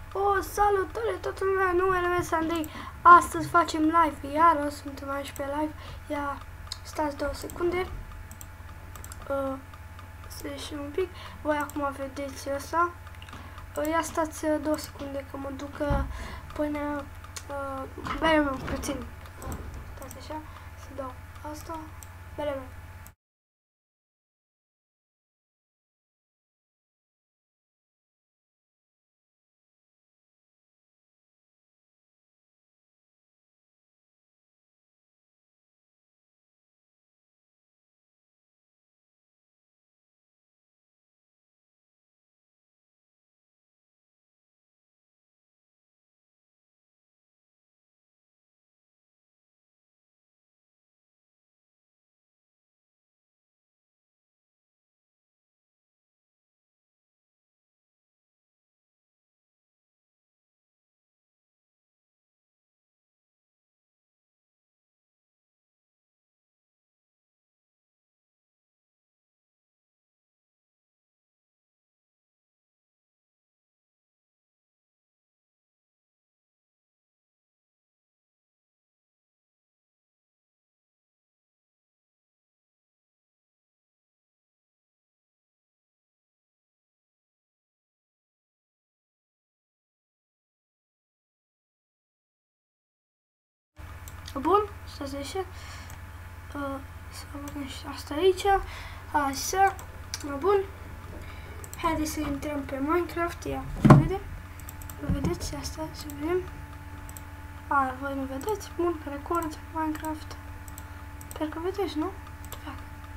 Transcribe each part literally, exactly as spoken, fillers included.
O, salutare toată lumea, numele meu este Andrei. Astăzi facem live, iar o suntem aici pe live. Ia, stați două secunde. Uh, să ieșim un pic. Voi acum vedeți asta. Uh, ia stați două secunde că mă duc uh, până... Uh, bere meu, puțin. Stați așa, să dau asta. Bere meu. Bun, stați așa. Uh, să băgăm și asta aici. Așa. Bun. Haideți să intrăm pe Minecraft. Ia, vede? Vedeți asta? Să vedem. A, voi nu vedeți? Bun, record Minecraft. Sper că vedeți, nu? Fac.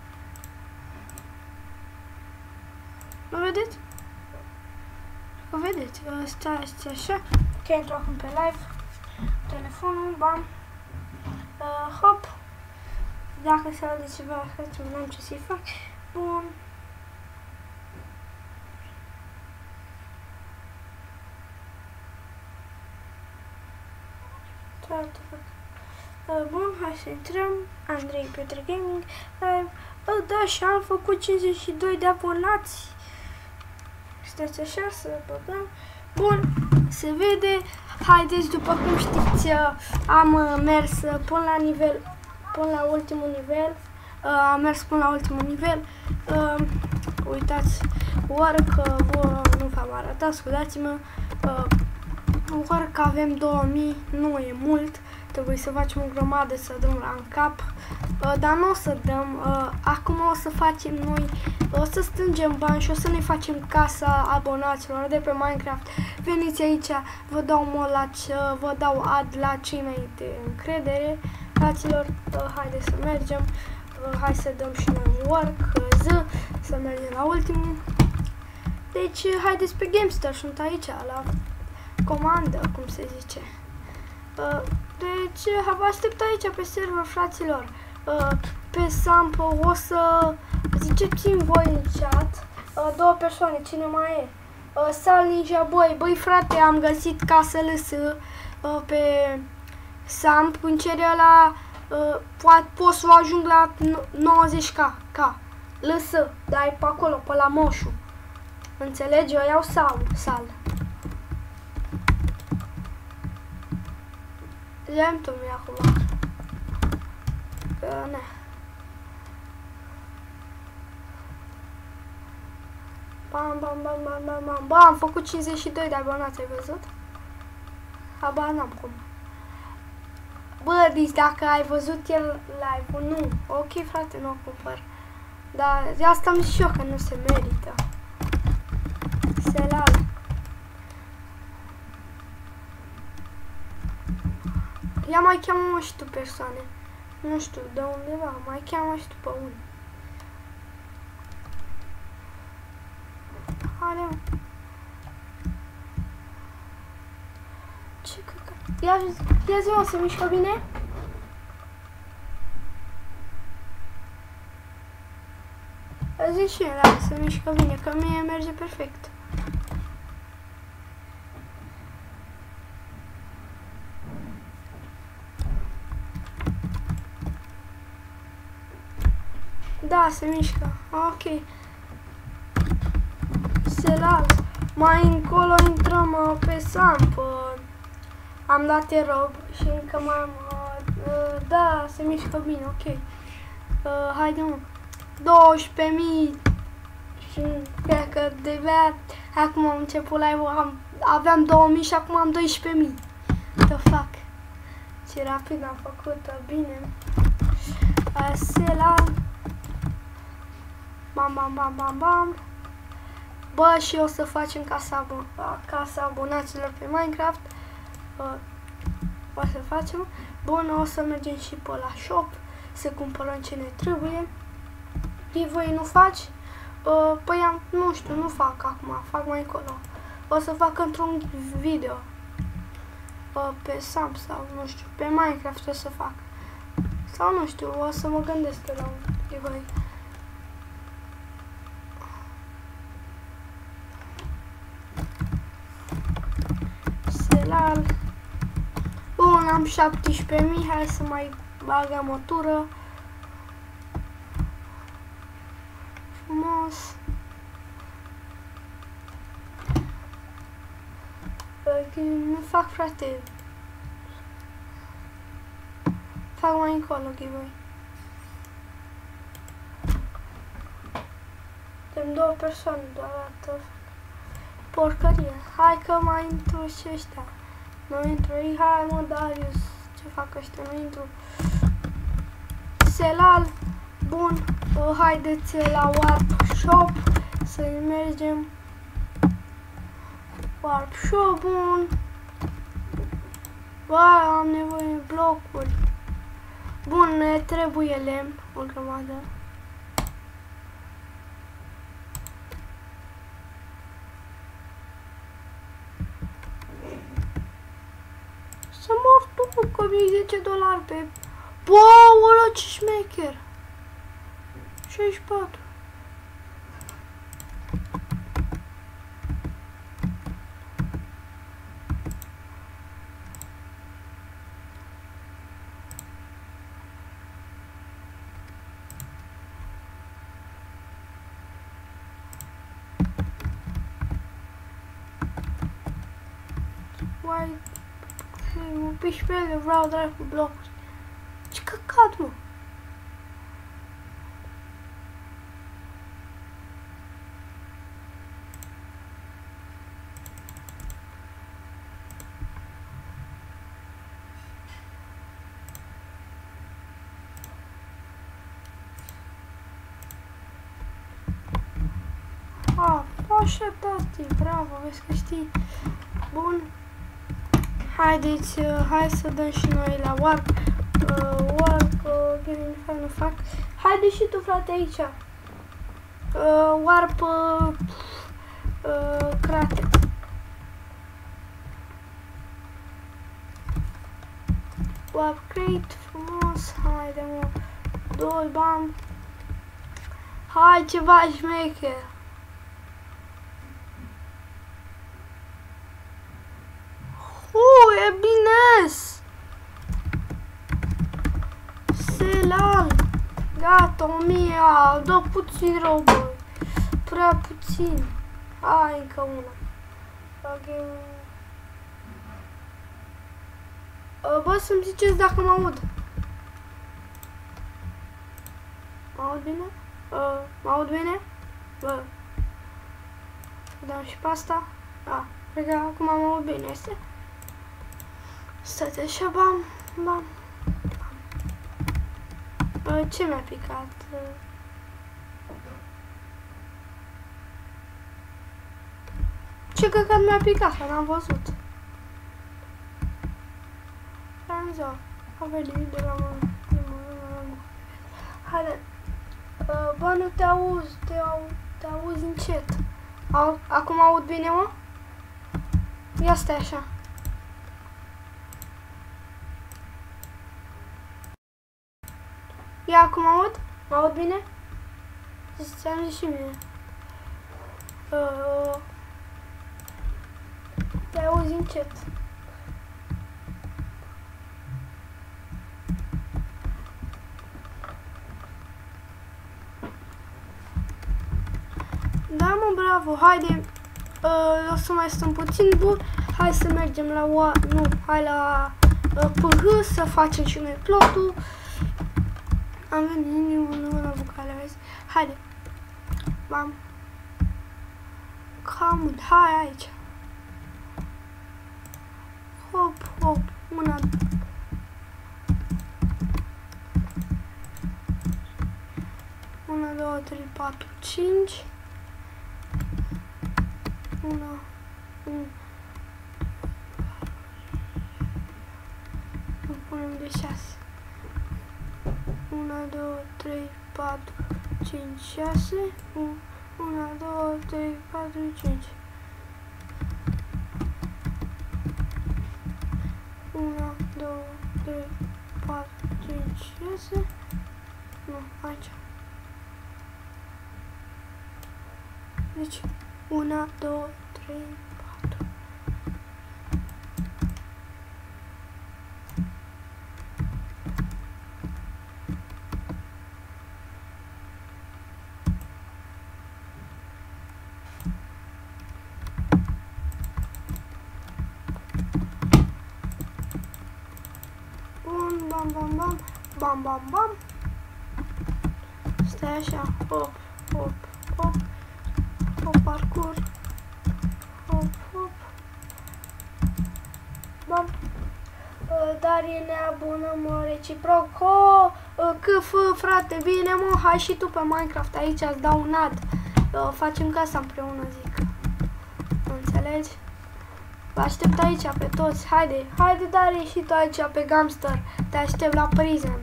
Nu vedeți? Că vedeți. Stați așa. Ok, intru acum pe live. Telefonul, bam. Uh, hop. Dacă se aude ceva, nu am ce să-i fac. Bun. Uh, bun, hai să intrăm. Andrei Petre Gaming Live. Uh, da, și am făcut cincizeci și doi de abonați. Stați așa să băgăm. Bun, se vede. Haideți, după cum știți, am mers până la nivel, până la ultimul nivel. Am mers până la ultimul nivel. Uitați, work, nu v-am arătat, scuzați-mă. Work avem două mii, nu e mult. Trebuie să facem o grămadă să dăm la în cap. Dar nu o să dăm. Acum o să facem noi, o să strângem bani și o să ne facem casa abonaților de pe Minecraft. Veniți aici, vă dau mod la ce, vă dau ad la cei mai de încredere. Fraților, haideți să mergem. Hai să dăm și noi work, z, să mergem la ultimul. Deci, haideți pe Gamestar, sunt aici, la comandă, cum se zice. Deci, vă aștept aici pe server, fraților. Pe Samp o să ziceți-mi voi în chat două persoane, cine mai e. Sal Ninja Boy, băi frate, am găsit casă L S pe Samp, în cere ăla poate pot să ajung la nouăzeci K, K. L S, dar e pe acolo, pe la moșu. Înțelegi? Eu iau sal, sal. Ia-mi tu mi acum. Că, ne. Bam, bam, bam, bam, bam, bam. Bă, am făcut cincizeci și doi de abonați, ai văzut? Habar n-am cum. Bă, deci dacă ai văzut el live-ul, nu. Ok, frate, nu o cumpăr. Dar de asta am zis și eu că nu se merită. Selal. Ia mai cheamă și tu persoane. Nu știu, de undeva. Mai cheamă și tu pe unul. Haide, ce căcat. Ia, ia zi-mă, se mișcă bine? Zic și eu, da, se mișcă bine, că mie merge perfect. Da, se mișcă. Ok. Se lasă. Mai încolo intrăm uh, pe Samp. am dat erou și încă mai am... Uh, uh, da, se mișcă bine, ok. Uh, haide mă. douăsprezece mii și cred că de bea, acum am început live-ul, am, aveam două mii și acum am doisprezece mii. The fuck. Ce rapid am făcut, bine. Uh, Sela. Bam, bam, bam, bam, bam. Bă, și o să facem casa, abon casa abonaților pe Minecraft. Uh, o să facem. Bun, o să mergem și pe la shop să cumpărăm ce ne trebuie. Giveaway nu faci? Uh, păi am, nu știu, nu fac acum, fac mai încolo. O să fac într-un video. Uh, pe Sam sau nu știu, pe Minecraft o să fac. Sau nu știu, o să mă gândesc la un giveaway. Selal. Bun, am șaptesprezece mii, hai să mai bagăm o tură. Frumos. Nu fac, frate. Fac mai încolo giveaway. Suntem două persoane deodată. Porcărie. Hai că mai intru și ăștia. Nu intru. Ei, hai mă, Darius. Ce fac ăștia? Nu intru. Selal. Bun. Uh, haideți la Warp Shop să mergem. Warp Shop, bun. Bă, am nevoie de blocuri. Bun, ne trebuie lemn, o grămadă. Să mor tu, că mi-ai zece dolari pe... Bă, ăla ce șmecher! șaizeci și patru. Uai, mă piși pe ele, vreau dracu cu blocuri. Ce căcat, mă! A, așa, tati, bravo, vezi că știi. Bun. Haideți, uh, hai să dăm și noi la Warp. Uh, warp, uh, fac, nu fac. Haide și tu, frate, aici. Uh, warp, uh, uh, crate. Warp crate, frumos. Haide, mă. Doi, bam. Hai, ceva șmecher. Uh, e bine-s! Selal! Gata, o mie, dă puțin rău, băi. Prea puțin. Hai, încă una. Ok. Bă, să-mi ziceți dacă mă aud. Mă aud bine? Uh, mă aud bine? Bă. Dăm și pe asta. Da, cred că acum mă aud bine, este? Stați așa, bam, bam, bam. Uh, ce mi-a picat? Uh, ce căcat mi-a picat? N-am văzut. Franzo, a venit de la mână. Haide. Uh, bă, nu te auzi, te, au, te auzi încet. Au, acum aud bine, mă? Ia stai așa. Ia, acum aud? Mă aud bine? Ți-am zis și mine. Uh, te auzi încet. Da, mă, bravo, haide. Uh, o să mai stăm puțin. Bun, hai să mergem la O A, nu, hai la uh, P H să facem și noi plotul. Am venit la vocale, vezi? Haide. Bam. Cam, hai aici. Hop, hop, una. Una, două, trei, patru, cinci. Una, un. Îl punem de șase. Una, două, trei, patru, cinci, șase. Una, două, trei, patru, cinci. Una, două, trei, patru, cinci, șase. Nu, aici. Deci, una, două, trei, patru. Bun, bam, bam, bam, bam, bam, bam. Stai așa, hop, hop, hop. Hop, parcurs. Hop, hop. Bam. Uh, dar e neabună, mă, reciproc. Oh, uh, câf, frate, bine, mă, hai și tu pe Minecraft aici, îți dau un ad. Uh, facem casa împreună, zic. Înțelegi? Vă aștept aici pe toți, haide, haide, dar e și tu aici pe Gamster. Te aștept la prison.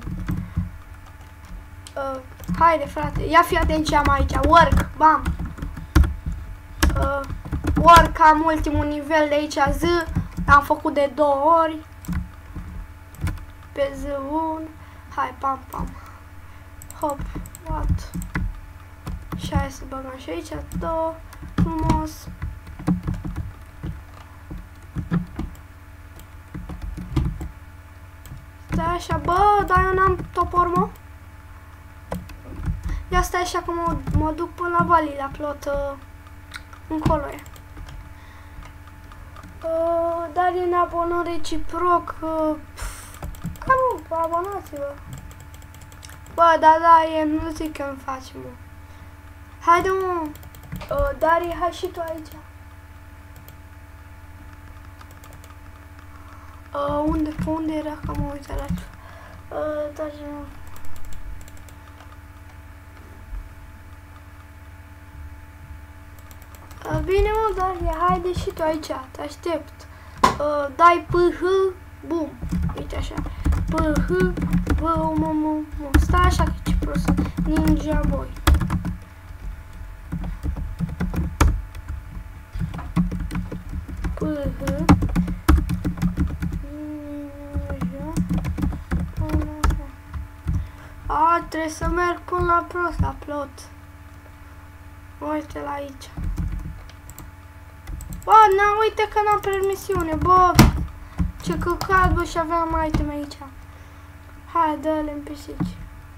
Uh, haide, frate, ia fi atent ce am aici, work, bam. Uh, work, am ultimul nivel de aici, Z, am făcut de două ori. Pe Z unu, hai, pam, pam. Hop, what? Și hai să băgăm și aici, două, frumos. Stai așa, bă, dar eu n-am topor, mă. Ia stai așa că mă, mă duc până la Valley, la plot. Uh, încolo e. Uh, dar e neabonă reciproc. Uh, Ca nu, abonați-vă. Bă, da, da, e, nu zic că îmi faci, mă. Haide, mă. Uh, Dari, hai și tu aici. Uh, unde, pe unde era? Că mă uit la uh, dar... Uh, bine, mă, Daria, haide și tu aici, te aștept. Uh, dai P H, bum, uite așa. P H, B, M, M, M. Stai așa că ce prost, Ninja Boy. P H, A, trebuie să merg până la prost, la plot. Uite la aici. Bă, na, uite că n-am permisiune, bă. Ce căcat, bă, și aveam item aici. Hai, dă-le în pisici.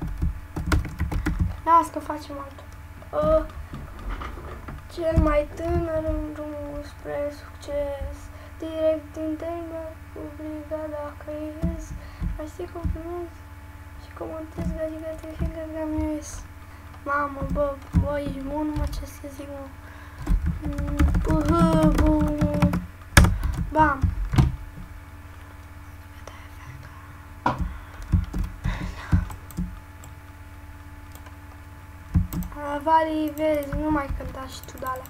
Las că facem altul. Uh, cel mai tânăr în drumul spre succes. Direct din Tamer, cu brigada căiesc. Aștii cum primezi și comentez gagiga te fiindcă gamiuiesc. Mamă, bă, bă, ești bun, mă, ce să zic, mă. Puhă, bum. Bam. Vali, vezi, nu mai cânta și tu de-alea.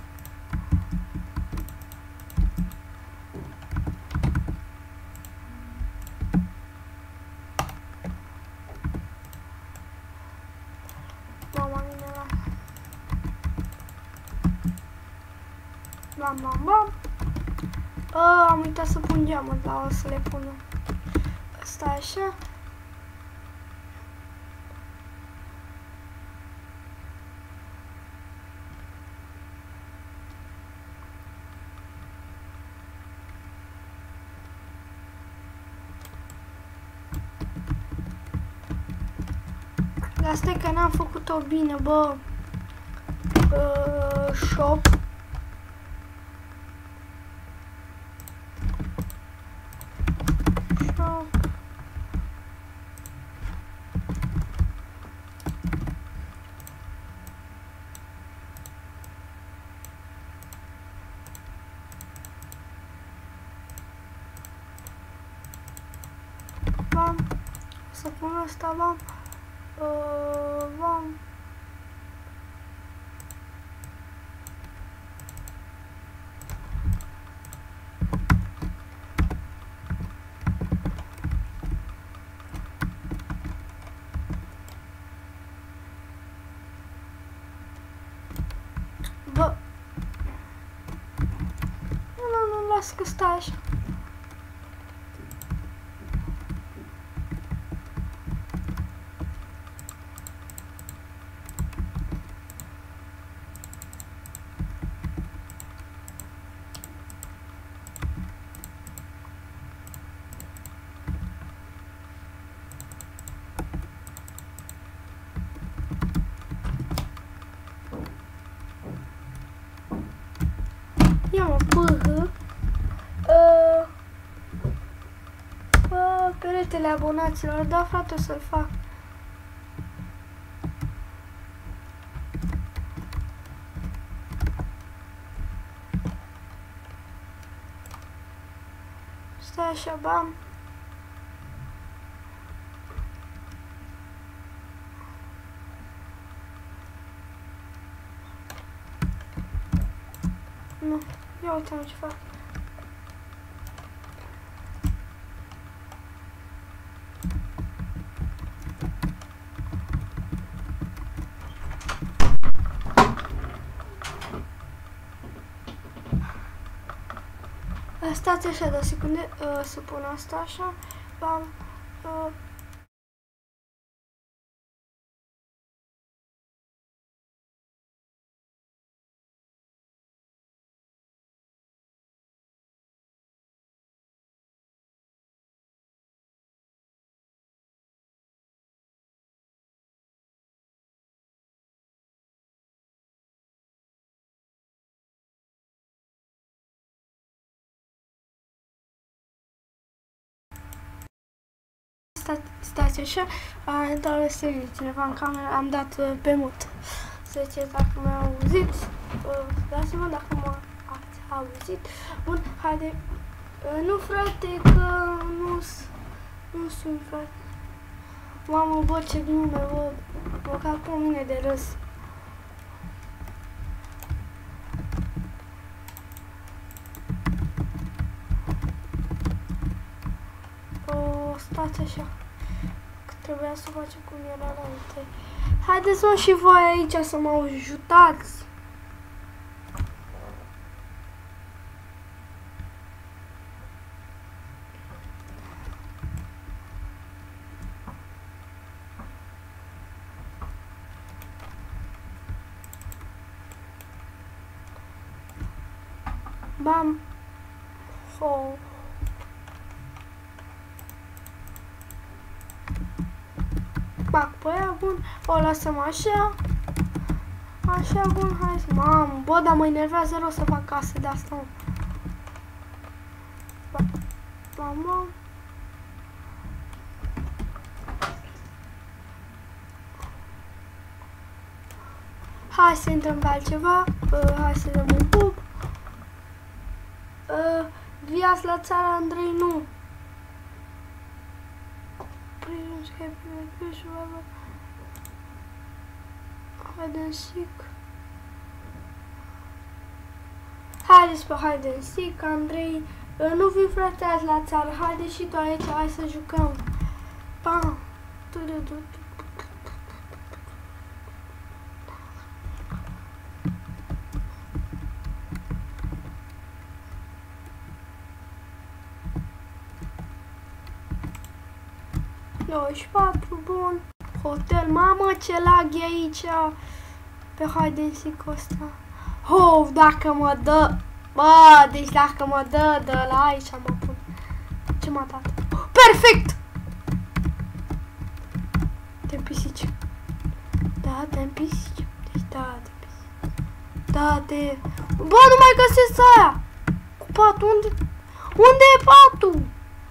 Mama mine la. Bam, bam, bam. A, am uitat să pun geamul, dar o să le pun. Asta așa. Asta e că n-am făcut-o bine, bă. Uh, shop. Bam. O să pun asta, bam. Uh, bam. Bă. Nu, nu, nu, las că stai așa. Ia mă, bă, uh, bă, peretele abonaților, da frate, o să-l fac. Stai așa, bam. Nu, ia uite-mă ce fac. Stați așa două secunde, uh, să pun asta așa, bam, uh, Stați, stați așa, a intrat să cineva în cameră, am dat uh, pe mut. Să ziceți dacă m-a auzit, uh, dați-mă dacă m-a ați auzit. Bun, haide. Uh, nu frate, că nu nu sunt frate. Mamă, bă, ce glume, bă, mă cac pe mine de râs. Stați așa, că trebuia să facem cum era înainte. Haideți mă și voi aici să mă ajutați. Bam. Oh. Fac pe aia, bun, o lăsăm așa, așa, bun, hai să, mamă, bă, dar mă enervează rău să fac casă de asta, mă. Mamă. Hai să intrăm pe altceva, uh, hai să dăm un pub. Uh, Viați la țara Andrei, nu. Hide and seek. Haideți pe hide and seek, Andrei. Nu vii frate azi la țară, haide și tu aici, hai să jucăm. Pam. nouăzeci și patru, bun. Hotel, mamă, ce lag e aici. Pe hide and seek-ul ăsta. Oh, dacă mă dă. Bă, deci dacă mă dă de la aici mă pun. Ce m-a dat? Perfect! Te-mi pisici. Da, te-mi pisici. Deci da, te pisici. Da, te... Bă, nu mai găsesc aia! Cu patul, unde... Unde e patul?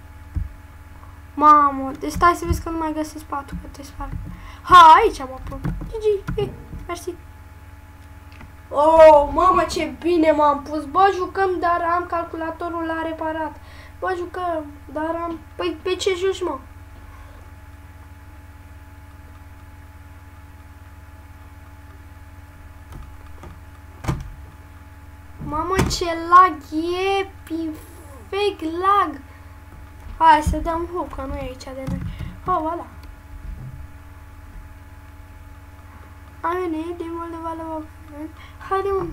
Mamă, deci stai să vezi că nu mai găsesc patul, că te sparg. Ha, aici mă pun. G G, e, mersi. Oh, mamă, ce bine m-am pus. Bă, jucăm, dar am calculatorul la reparat. Bă, jucăm, dar am... Păi, pe ce joci, mă? ce lag e, fake lag. Hai să dăm hook, că nu e aici de noi. Oh, voilà. Am venit din Moldova la Occident. Haide, mă.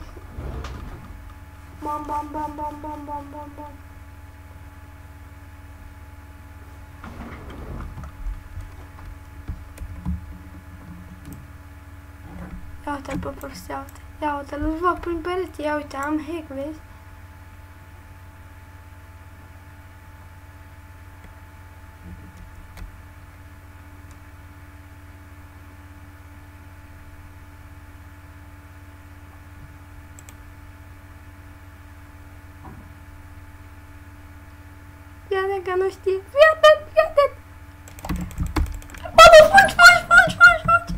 Bam, bam, bam, bam, bam, bam, bam, bam. Ia uite-l pe prost, ia uite. Ia uite-l, îl fac prin perete. Ia uite, am hack, vezi? Ia că nu știi. Fii atent, fii atent. Bă, nu, fugi, fugi, fugi, fugi, fugi.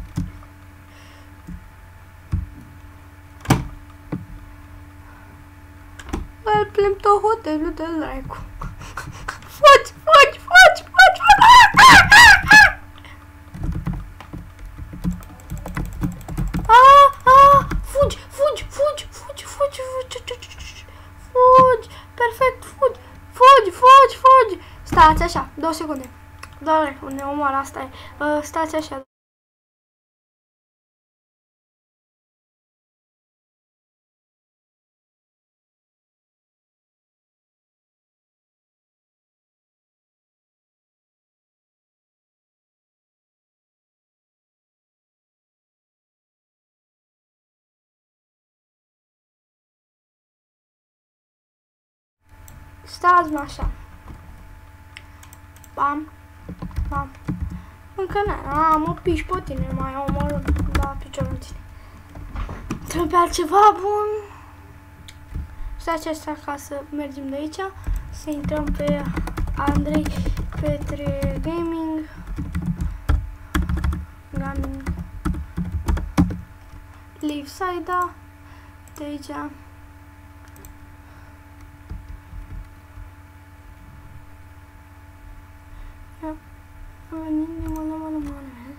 Bă, îl plimb tot hotelul de dracu. Fugi, fugi, fugi, fugi, fugi. Ah, ah, fugi, fugi, fugi, fugi, fugi, fugi, fugi, perfect, fugi. Fugi, fugi, fugi! Stați așa, două secunde. Doamne, unde omoară, asta e. Uh, stați așa. Stați-mă așa. Bam, bam. Încă nu, am o piși pe tine, mai omor la piciorul tine. Trebuie pe altceva bun. Stați așa ca să mergem de aici. Să intrăm pe Andrei Petre Gaming. Gaming. Leave side-a. De aici. Am venit din Moldova la Moldova.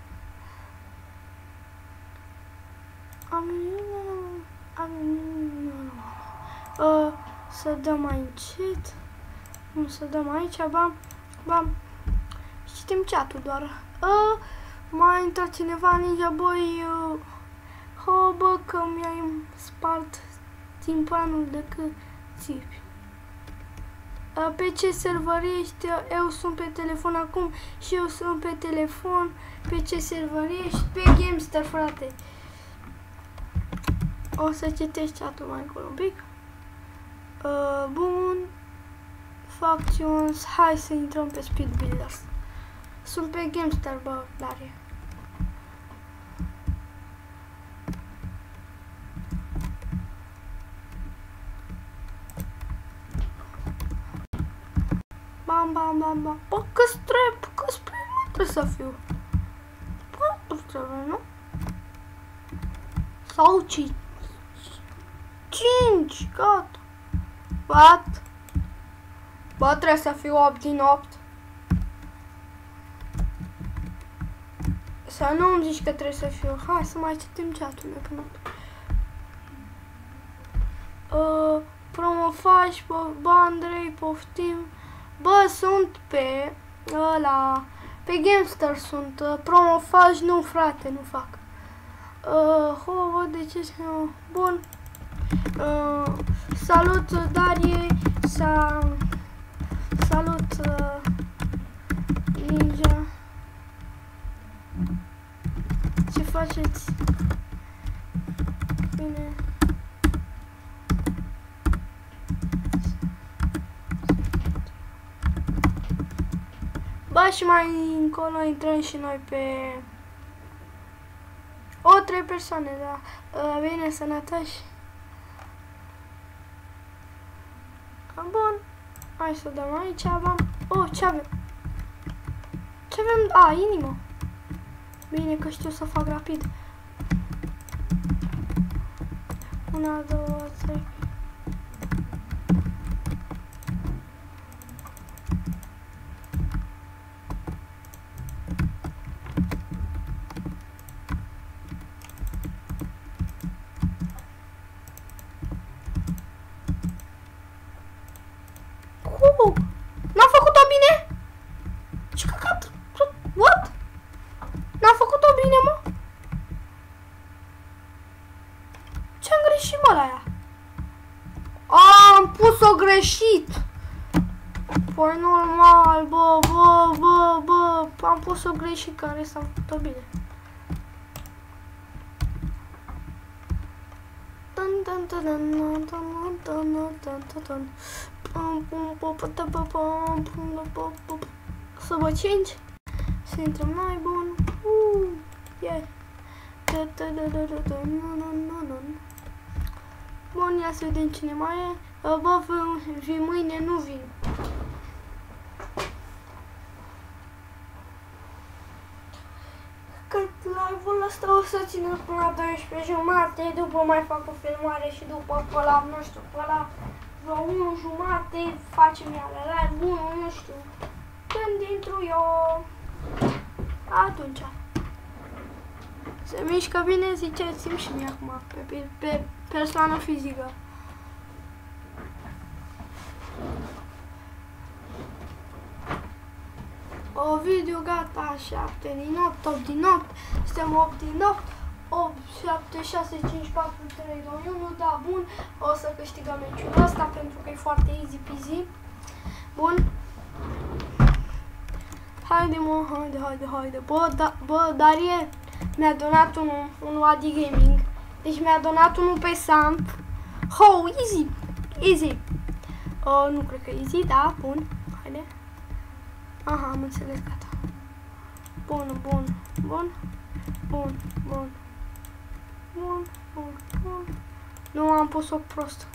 Am venit Am venit uh, Să dăm mai încet. Cum să dăm aici, bam, bam. Citim chat-ul doar. Uh, m-a intrat cineva, Ninja Boy. Uh, ho, bă, că mi-ai spart timpanul de cât țipi. Pe ce server ești? Eu sunt pe telefon acum și eu sunt pe telefon. Pe ce server ești? Pe Gamestar, frate. O să citești chat-ul mai încolo un pic. Uh, bun. Factions. Hai să intrăm pe Speed Builders. Sunt pe Gamestar, bă, Darie. Bam, bam, bam, bam. Bă, că-ți trebuie, că-ți trebuie, trebuie să fiu. Bă, nu trebuie, nu? Sau cinci. Cinci, gata. What? Bă, trebuie să fiu opt din opt. Să nu îmi zici că trebuie să fiu. Hai să mai citim chat-ul meu până. Uh, promofaj, bă, bă, Andrei, poftim. Bă, sunt pe ăla, pe Gamestar sunt, uh, promofaj, nu frate, nu fac. Uh, ho, văd de ce nu. Bun. Uh, salut Darie, sa salut uh, Ninja. Ce faceți? Bine. Ba, și mai încolo intrăm și noi pe o, trei persoane, da. Uh, bine, sănătoși. Bun. Hai să dăm aici, bam. Oh, ce avem? Ce avem? A, inimă. Bine că știu să fac rapid. Una, două, trei. Uh, n-am făcut-o bine? Ce căcat? What? N-am făcut-o bine, mă? Ce-am greșit, mă, la ea? A, am pus-o greșit! Păi normal, bă, bă, bă, bă, am pus-o greșit, care s-a făcut-o bine. Să vă cinci? Să intrăm mai bun. Uh, yeah. Bun, ia să vedem cine mai e. Bă, vii mâine, nu vin. Cât live-ul ăsta o să țină până la douăsprezece jumate, după mai fac o filmare și după pe la, nu știu, pe la vreo unu jumate facem iară live, unu, nu știu, când intru eu, atunci. Se mișcă bine, ziceți-mi și mie acum, pe, pe, pe persoană fizică. O video gata, șapte din opt, opt din opt, suntem opt din opt, opt, șapte, șase, cinci, patru, trei, doi, unu, da, bun, o să câștigăm meciul ăsta pentru că e foarte easy peasy. Bun. Haide, mă, haide, haide, haide, bă, da, bă, Darie mi-a donat unul, unul Adi Gaming, deci mi-a donat unul pe Samp. Ho, easy, easy, uh, nu cred că easy, da, bun, haide. Aha, am înțeles, gata. Bun, bun, bun, bun, bun, bun, bun, bun. Nu am pus-o prost.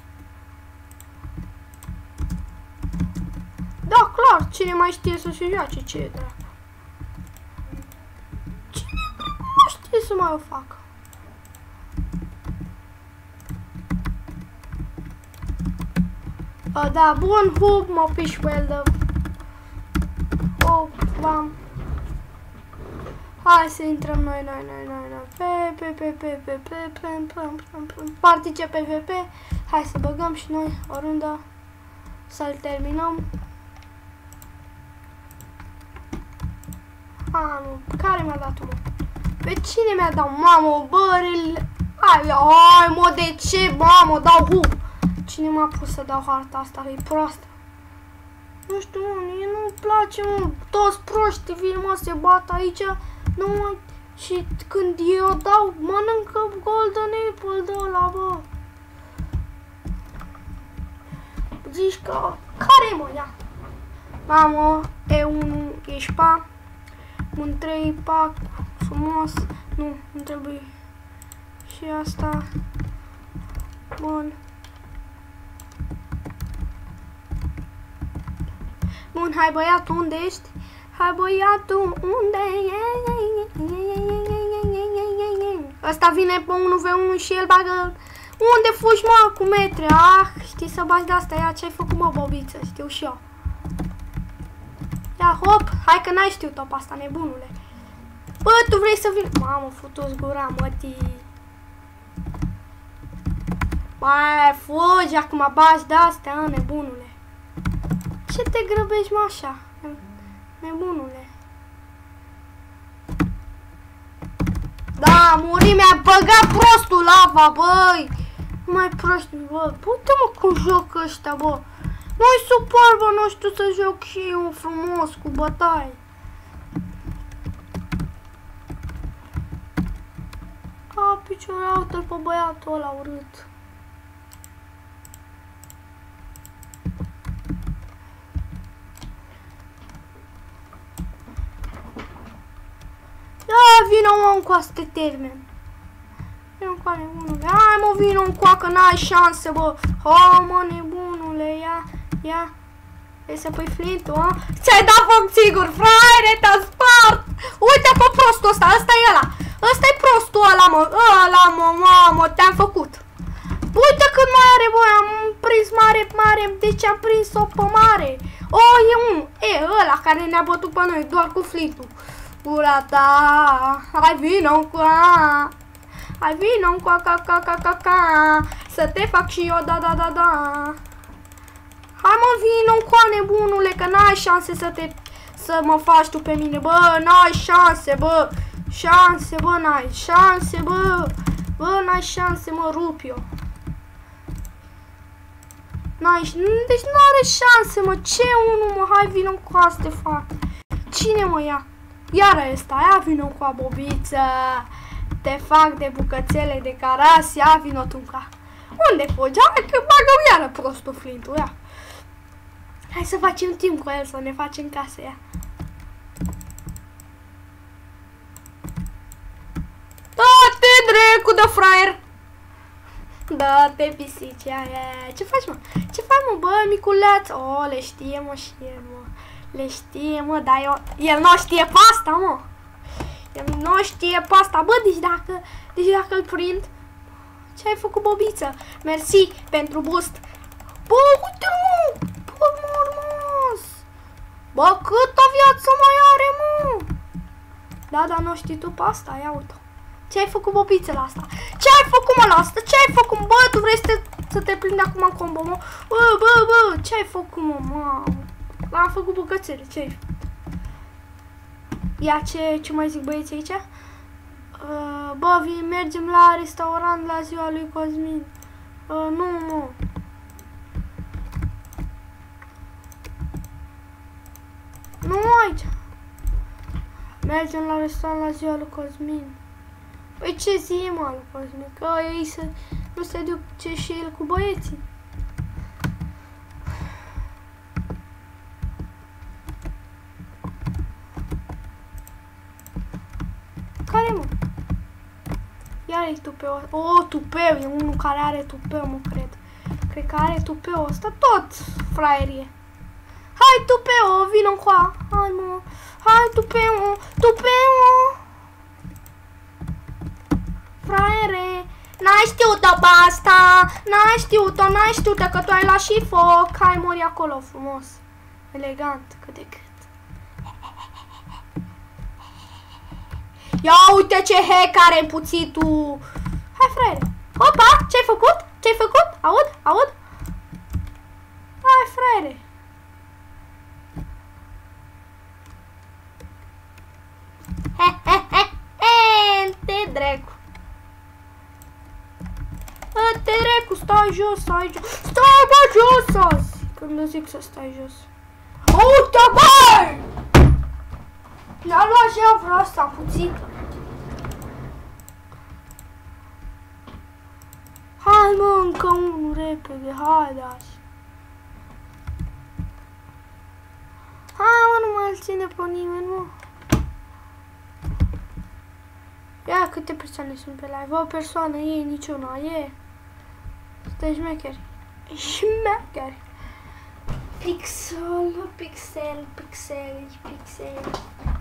Da, clar, cine mai știe să se joace, ce e dracu? Cine nu știe să mai o facă? A, da, bun, hup, mă piși pe el de... Oh, bam. Hai să intrăm noi, noi, noi, noi, noi, pe, pe, pe, pe, pe, pe, pe, pe, pe, pe, partice P V P. Hai să băgăm și noi o rundă, să-l terminăm. A, nu, care mi-a dat-o, mă? Pe cine mi-a dat, mamă, băril? Ai, ai, mă, de ce, mamă, dau hup? Cine m-a pus să dau harta asta, e proastă. Nu știu, mie nu-mi place, mă, toți proști vin, mă, se bat aici, nu mai... Și când eu dau, mănâncă golden apple de ăla, bă. Zici că... Care-i, mă, ia? Mamă, E unu, ești pa. Un trei pac, frumos. Nu, nu trebuie. Și asta. Bun. Bun, hai băiatul, unde ești? Hai băiatul, unde e? Ăsta vine pe unu v unu și el bagă... Unde fugi, mă, cu metre? Ah, știi să bagi de-asta, ia ce-ai făcut, mă, bobiță, știu și eu. Ia, hop, hai că n-ai știut-o pe asta, nebunule. Bă, tu vrei să vin... Mamă, futu-ți gura, mătii. Mai, fugi, acum bagi de-astea, nebunule. Ce te grăbești, mă, așa? Nebunule. Da, muri, mi-a băgat prostul lava, băi. Nu mai proști, bă. Uite-mă cum joc ăștia, bă. Nu-i suport, bă, nu știu să joc și eu frumos, cu bătaie. A, picioare, uite-l pe băiatul ăla urât. Da, vină, mă, încoa să te termen. Vină încoa, nebunule. Hai, mă, vină încoa, că n-ai șanse, bă. Ha, mă, nebunule, ia, ia. Vrei să pui flintul, a? Ți-ai dat foc, sigur, fraiere, te-a spart. Uite pe prostul ăsta, ăsta e ăla. Ăsta e prostul ăla, mă, ăla, mă, mamă, te-am făcut. Uite cât mai are, bă, am prins mare, mare, deci am prins-o pe mare. O, e unul, e ăla care ne-a bătut pe noi, doar cu flintul. Ura ta, hai vină încoa. Hai vină încoa, ca, ca, ca, ca, ca. Să te fac și eu, da, da, da, da. Hai mă, vino cu nebunule, că n-ai șanse să te... să mă faci tu pe mine, bă, n-ai șanse, bă. Șanse, bă, n-ai șanse, bă. Bă, n-ai șanse, mă, rup eu. N-ai... Deci n-are șanse, mă. Ce unul, mă? Hai, vino cu asta te fac. Cine mă ia? Iară ăsta, ia vino cu a bobiță. Te fac de bucățele de caras, ia vino tu ca. Unde fugi? Hai că bagă iară prostul Flintul, ia. Hai să facem timp cu el, să ne facem casă, ia. Da-te drecu de fraier! Da-te pisicea aia. Ce faci, mă? Ce faci, mă, bă, miculeț? O, le știe, mă, și el, mă. Le știe, mă, dar eu... El nu știe pasta, mă. El nu știe pasta. Bă, deci dacă... Deci dacă îl prind... Ce ai făcut, bobiță? Mersi pentru boost. Bă, uite-l, mă! Bă, mormos! Bă, câtă viață mai are, mă? Da, dar nu știi tu pasta, ia uite. Ce ai făcut, bobiță, la asta? Ce ai făcut, mă, la asta? Ce ai făcut? Bă, tu vrei să te, să te prinde acum în combo, mă? Bă, bă, bă, ce ai făcut, mă, mamă? L-am făcut bucățele, ce ai făcut? Ia, ce, ce mai zic băieții aici? Uh, bă, vin, mergem la restaurant la ziua lui Cosmin. Uh, nu, mă. Nu aici. Mergem la restaurant la ziua lui Cosmin. Păi ce zi, mă, lui Cosmin? Că ei să nu se duce și el cu băieții. Care, mă? Iar e tupeu. O, tupeu. E unul care are tupeu, mă, cred. Cred că are tupeu ăsta. Tot fraierie. Hai, tupeu, vină încoa. Hai, mă. Hai, tupeu, tupeu. Fraiere. N-ai știut-o pe asta. N-ai știut-o, n-ai știut-o, că tu ai luat și foc. Hai, mori acolo, frumos. Elegant, cât de cât. Ia uite ce hack are puțitul. Hai, fraiere. Opa, ce-ai făcut? Ce-ai făcut? Aud? Aud? Hai, fraiere. He, he, he, he, te dracu. Te dracu, stai jos, stai jos. Stai, bă, jos azi. Când zic să stai jos. Uite, băi! Ne-a luat și ea vreo asta puțită. Hai, mă, încă unul repede, haide azi. Hai, mă, nu mai ține pe nimeni, mă. Ia câte persoane sunt pe live. O persoană, e niciuna, e. Stai șmecheri. Șmecheri. Pixel, pixel, pixel, pixel.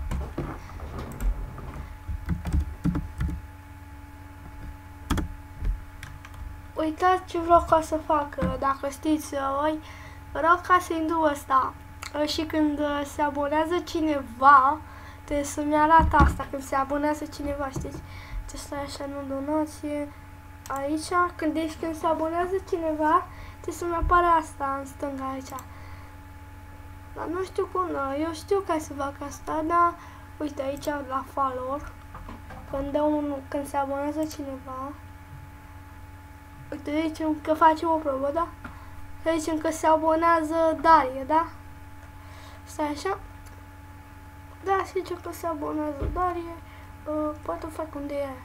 Uitați ce vreau ca să fac, dacă știți voi, vreau ca să indu ăsta. Și când se abonează cineva, trebuie să-mi arată asta, când se abonează cineva, știți? Ce stai așa, nu donație. Aici, când, deci când se abonează cineva, trebuie să-mi apare asta în stânga aici. Dar nu știu cum, eu știu ca să fac asta, dar uite aici la follower, când, dă un, când se abonează cineva, uite, zicem că facem o probă, da? Să zicem că se abonează Darie, da? Stai așa. Da, să zicem că se abonează Darie. Uh, poate o fac unde e.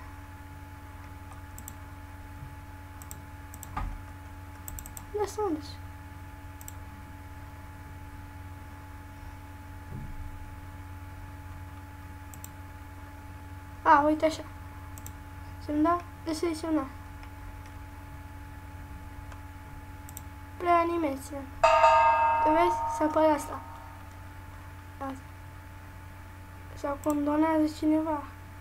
Da, să unde -s? A, uite așa. Să-mi da? De selecționat. Preanimeție. Te vezi? Se apare asta. Asta. Sau când donează cineva.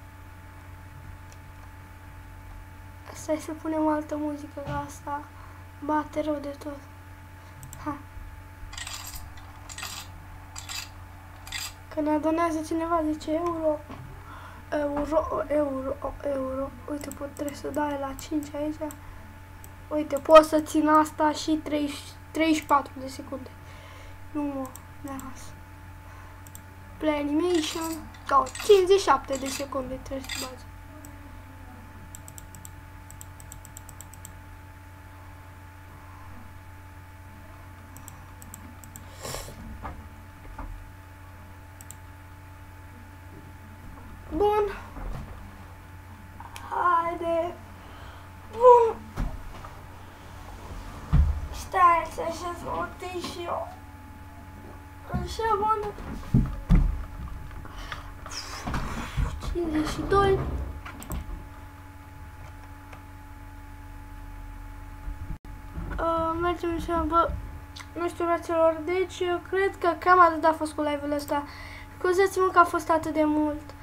Stai să punem altă muzică, că asta bate rău de tot. Ha. Când ne donează cineva zece euro. Euro, euro, euro. Uite, pot, trebuie să dai la cinci aici. Uite, pot să țin asta și treizeci, treizeci și patru de secunde. Nu mă las. Play animation. Ca cincizeci și șapte de secunde trebuie să bază. Bun. Haide. Bun. Stai să așez rotii și eu. Așa, bun. cincizeci și doi. Uh, mergem așa, bă. Nu știu, fraților, deci eu cred că cam atât a fost cu live-ul ăsta. Scuzați-mă că a fost atât de mult.